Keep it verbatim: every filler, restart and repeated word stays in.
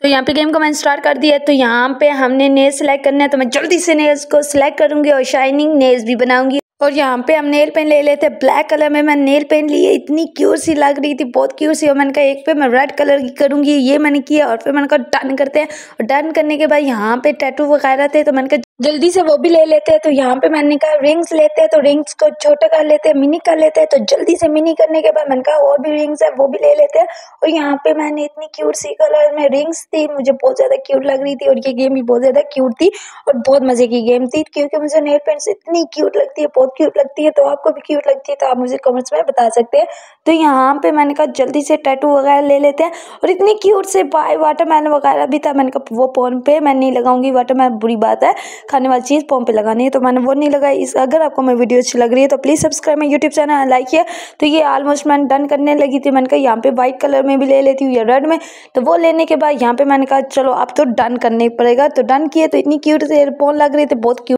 तो यहाँ पे गेम को मैंने स्टार्ट कर दिया। तो यहाँ पे हमने नेल सेलेक्ट करना है, तो मैं जल्दी से नेल्स को सिलेक्ट करूंगी और शाइनिंग नेल्स भी बनाऊंगी। और यहाँ पे हम नेल पेन ले लेते हैं ब्लैक कलर में। मैं नेल पेन लिए, इतनी क्यूट सी लग रही थी, बहुत क्यूट सी। और मैंने कहा एक पे मैं रेड कलर की करूंगी, ये मैंने किया। और फिर मैंने कहा डन करते हैं। और डन करने के बाद यहाँ पे टैटू वगैरह थे, तो मैंने कहा जल्दी से वो भी ले लेते हैं। तो यहाँ पे मैंने कहा रिंग्स लेते हैं, तो रिंग्स को छोटा कर लेते हैं, मिनी कर लेते हैं। तो जल्दी से मिनी करने के बाद मैंने कहा और भी रिंग्स है वो भी ले लेते हैं। और यहाँ पे मैंने इतनी क्यूट सी कलर में रिंग्स थी, मुझे बहुत ज्यादा क्यूट लग रही थी। और ये गेम भी बहुत ज्यादा क्यूट थी और बहुत मजे की गेम थी, क्योंकि मुझे नेल पेंट्स इतनी क्यूट लगती है, बहुत क्यूट लगती है। तो आपको भी क्यूट लगती है तो आप मुझे कमेंट्स में बता सकते हैं। तो यहाँ पे मैंने कहा जल्दी से टैटू वगैरह ले लेते हैं। और इतनी क्यूट से बाय वाटरमेलन वगैरह भी था, मैंने कहा वो फोन पे मैं नहीं लगाऊंगी, वाटरमेलन बुरी बात है, खाने वाली चीज़ फोन पे लगानी है, तो मैंने वो नहीं लगाई। इस अगर आपको मेरी वीडियो अच्छी लग रही है तो प्लीज़ सब्सक्राइब मेरा यूट्यूब चैनल, लाइक किया। तो ये ऑलमोस्ट मैंने डन करने लगी थी। मैंने कहा यहाँ पे व्हाइट कलर में भी ले लेती हूँ या रेड में। तो वो लेने के बाद यहाँ पे मैंने कहा चलो अब तो डन करने पड़ेगा। तो डन किए, तो इतनी क्यूट से एयरफोन लग रहे थे, बहुत क्यूट